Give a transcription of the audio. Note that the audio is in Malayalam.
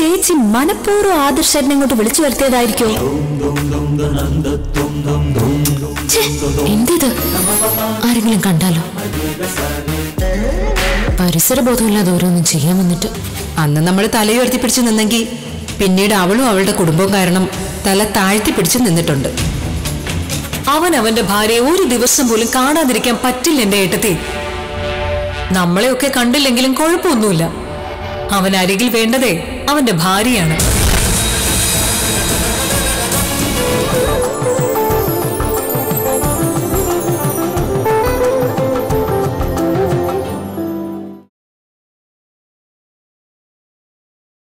ചേച്ചി മനഃപൂർവ്വം ആദർശനെ ഇങ്ങോട്ട് വിളിച്ചു വരുത്തിയതായിരിക്കോ? എന്തിത്? ആരെങ്കിലും കണ്ടാലോ? പരിസരബോധമില്ലാതെ ഓരോന്നും ചെയ്യാൻ വന്നിട്ട്. അന്ന് നമ്മൾ തലയുയർത്തി പിടിച്ചു നിന്നെങ്കിൽ പിന്നീട് അവളും അവളുടെ കുടുംബവും കാരണം തല താഴ്ത്തി പിടിച്ചു നിന്നിട്ടുണ്ട്. അവന്റെ ഭാര്യയെ ഒരു ദിവസം പോലും കാണാതിരിക്കാൻ പറ്റില്ല എന്റെ ഏട്ടത്തി. നമ്മളെയൊക്കെ കണ്ടില്ലെങ്കിലും കുഴപ്പമൊന്നുമില്ല. അവൻ അരികിൽ വേണ്ടതേ അവന്റെ ഭാര്യയാണ്.